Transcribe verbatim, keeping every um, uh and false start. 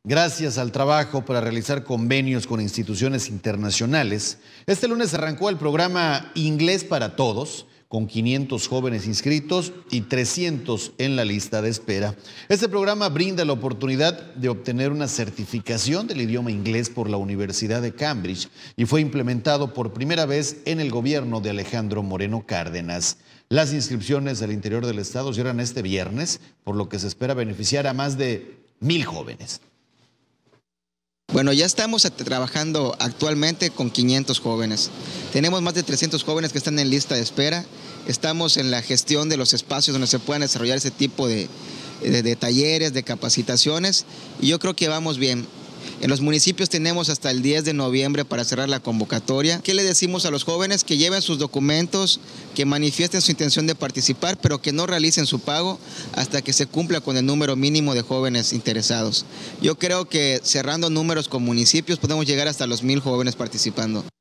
Gracias al trabajo para realizar convenios con instituciones internacionales, este lunes arrancó el programa Inglés para Todos, con quinientos jóvenes inscritos y trescientos en la lista de espera. Este programa brinda la oportunidad de obtener una certificación del idioma inglés por la Universidad de Cambridge y fue implementado por primera vez en el gobierno de Alejandro Moreno Cárdenas. Las inscripciones del interior del estado cierran este viernes, por lo que se espera beneficiar a más de mil jóvenes. Bueno, ya estamos trabajando actualmente con quinientos jóvenes. Tenemos más de trescientos jóvenes que están en lista de espera. Estamos en la gestión de los espacios donde se puedan desarrollar ese tipo de, de, de talleres, de capacitaciones, y yo creo que vamos bien. En los municipios tenemos hasta el diez de noviembre para cerrar la convocatoria. ¿Qué le decimos a los jóvenes? Que lleven sus documentos, que manifiesten su intención de participar, pero que no realicen su pago hasta que se cumpla con el número mínimo de jóvenes interesados. Yo creo que cerrando números con municipios podemos llegar hasta los mil jóvenes participando.